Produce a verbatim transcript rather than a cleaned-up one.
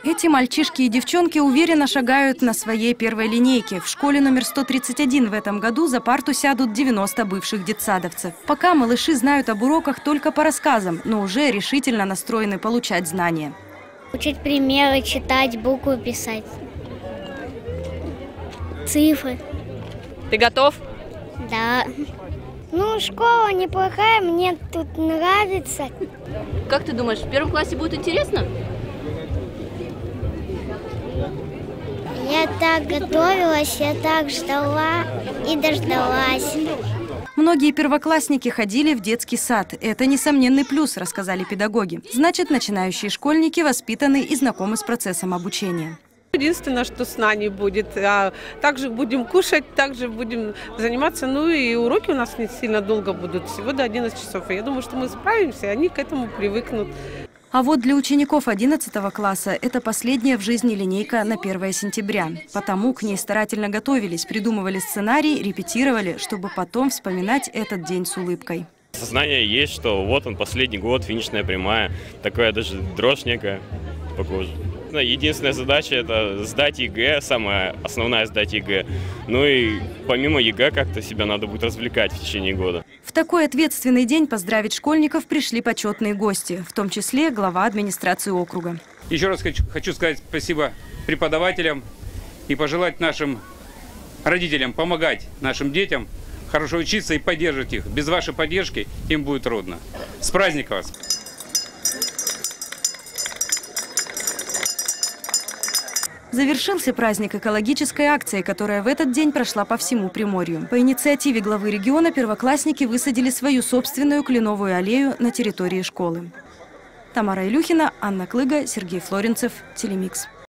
Эти мальчишки и девчонки уверенно шагают на своей первой линейке. В школе номер сто тридцать один в этом году за парту сядут девяносто бывших детсадовцев. Пока малыши знают об уроках только по рассказам, но уже решительно настроены получать знания. Учить примеры, читать, буквы писать, цифры. Ты готов? Да. Ну, школа неплохая, мне тут нравится. Как ты думаешь, в первом классе будет интересно? Я так готовилась, я так ждала и дождалась. Многие первоклассники ходили в детский сад. Это несомненный плюс, рассказали педагоги. Значит, начинающие школьники воспитаны и знакомы с процессом обучения. Единственное, что сна не будет. А также будем кушать, также будем заниматься. Ну и уроки у нас не сильно долго будут, всего до одиннадцати часов. Я думаю, что мы справимся, и они к этому привыкнут. А вот для учеников одиннадцатого класса это последняя в жизни линейка на первое сентября. Потому к ней старательно готовились, придумывали сценарий, репетировали, чтобы потом вспоминать этот день с улыбкой. Сознание есть, что вот он, последний год, финишная прямая, такая даже дрожь некая по коже. Единственная задача – это сдать ЕГЭ, самая основная – сдать ЕГЭ. Ну и помимо ЕГЭ как-то себя надо будет развлекать в течение года. В такой ответственный день поздравить школьников пришли почетные гости, в том числе глава администрации округа. Еще раз хочу, хочу сказать спасибо преподавателям и пожелать нашим родителям помогать нашим детям хорошо учиться и поддерживать их. Без вашей поддержки им будет трудно. С праздником вас! Завершился праздник экологической акцией, которая в этот день прошла по всему Приморью. По инициативе главы региона первоклассники высадили свою собственную кленовую аллею на территории школы. Тамара Илюхина, Анна Клыга, Сергей Флоренцев, Телемикс.